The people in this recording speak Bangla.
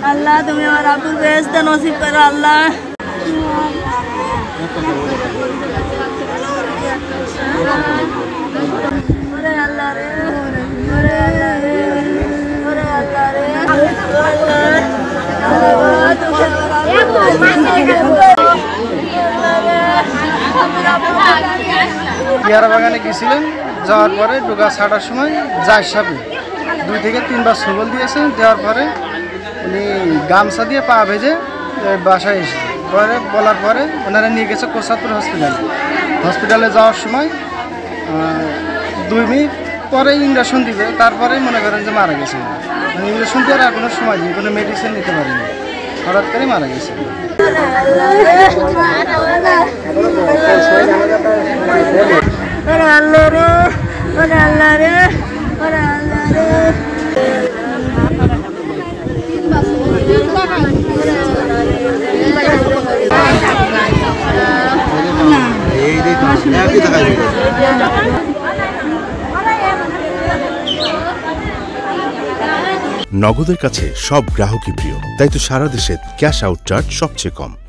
আল্লাহ তুমি আমার আব্বুর বেহেশত নসিব করো আল্লাহ। আল্লাহ রে পেয়ারা বাগানে গেছিলেন, যাওয়ার পরে ডোকা ছাড়ার সময় যায় সাপে 2 থেকে 3 বার সবল দিয়েছে। দেওয়ার পরে উনি গামছা দিয়ে পা ভেজে বাসায় এসেছে। পরে বলার পরে ওনারা নিয়ে গেছে কোসাদপুর হসপিটালে যাওয়ার সময় 2 মিনিট পরে ইঞ্জেকশন দিবে, তারপরে মনে করেন যে মারা গেছে। ইঞ্জেকশন দেওয়ার আর কোনো সময় নেই, কোনো মেডিসিন নিতে পারেনি, হঠাৎ করে মারা গেছে। নগদের কাছে সব গ্রাহকই প্রিয়, তাই তো সারা দেশে ক্যাশ আউট চার্জ সবচেয়ে কম।